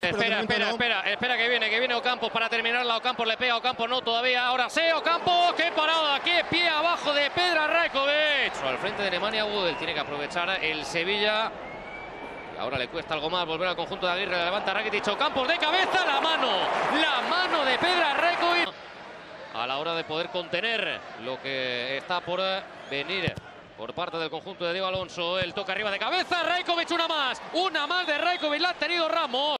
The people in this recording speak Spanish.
Espera que viene Ocampos para terminarla. Ocampos le pega, Ocampos no todavía. Ahora sí, Ocampos, qué parada, qué pie abajo de Pedra Rajkovic. Al frente de Nemanja Budel tiene que aprovechar el Sevilla. Y ahora le cuesta algo más volver al conjunto de Aguirre. Levanta Rakitic, Ocampos de cabeza, la mano de Pedra Rajkovic. A la hora de poder contener lo que está por venir por parte del conjunto de Diego Alonso. El toque arriba de cabeza, Rajkovic una más de Rajkovic, la ha tenido Ramos.